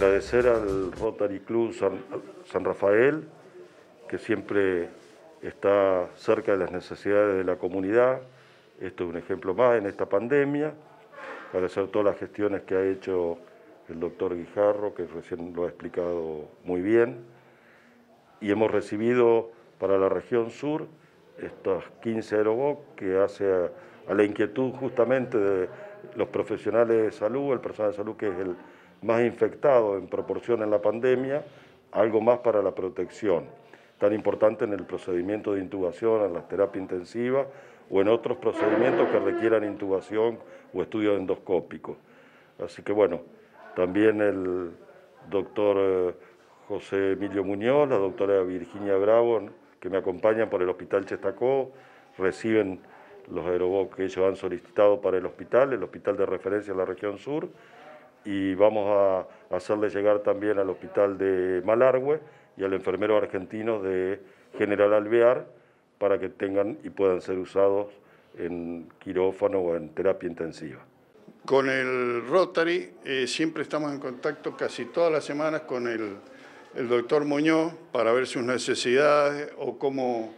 Agradecer al Rotary Club San Rafael, que siempre está cerca de las necesidades de la comunidad. Esto es un ejemplo más en esta pandemia. Agradecer todas las gestiones que ha hecho el doctor Guijarro, que recién lo ha explicado muy bien. Y hemos recibido para la región sur estos 15 aerobox que hace a la inquietud justamente de los profesionales de salud, el personal de salud que es el más infectado en proporción en la pandemia, algo más para la protección, tan importante en el procedimiento de intubación, en la terapia intensiva o en otros procedimientos que requieran intubación o estudio endoscópico. Así que bueno, también el doctor José Emilio Muñoz, la doctora Virginia Bravo, que me acompañan por el Hospital Chestacó, reciben los aerobox que ellos han solicitado para el hospital de referencia en la región sur, y vamos a hacerle llegar también al hospital de Malargüe y al enfermero argentino de General Alvear para que tengan y puedan ser usados en quirófano o en terapia intensiva. Con el Rotary siempre estamos en contacto casi todas las semanas con el doctor Muñoz para ver sus necesidades o cómo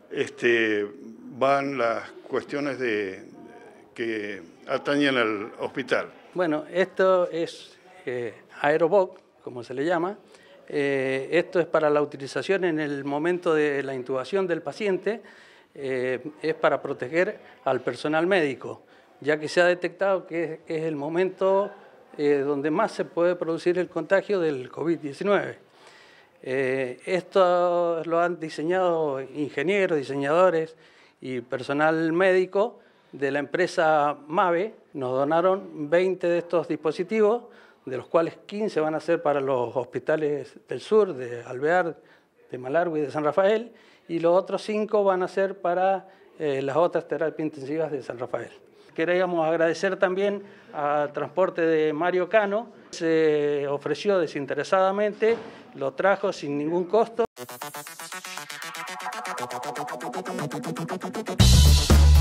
van las cuestiones que atañen al hospital. Bueno, esto es aerobox, como se le llama. Esto es para la utilización en el momento de la intubación del paciente. Es para proteger al personal médico, ya que se ha detectado que es el momento donde más se puede producir el contagio del COVID-19. Esto lo han diseñado ingenieros, diseñadores y personal médico de la empresa MAVE. Nos donaron 20 de estos dispositivos, de los cuales 15 van a ser para los hospitales del sur, de Alvear, de Malargüe y de San Rafael, y los otros 5 van a ser para las otras terapias intensivas de San Rafael. Queríamos agradecer también al transporte de Mario Cano, se ofreció desinteresadamente, lo trajo sin ningún costo.